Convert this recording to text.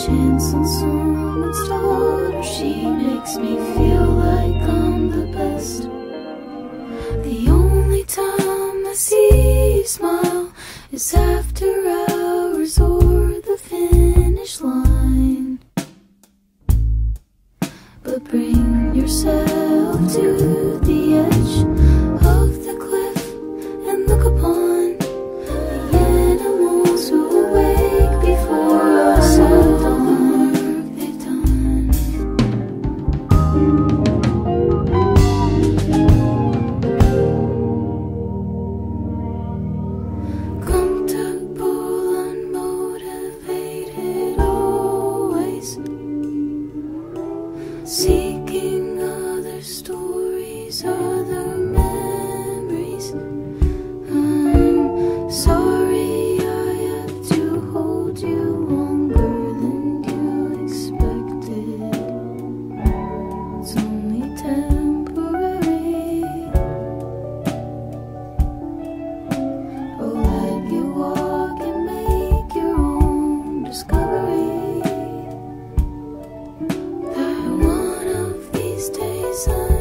chance on someone's daughter. She makes me feel like I'm the best. The only time I see you smile is after hours or the finish line. But bring yourself to the edge of the cliff and look upon the animals who awake before us all the work they've done. Comfortable, unmotivated, always seeking other stories, other memories. I'm sorry I have to hold you longer than you expected. It's only temporary. I'll let you walk and make your own discovery. That one of these days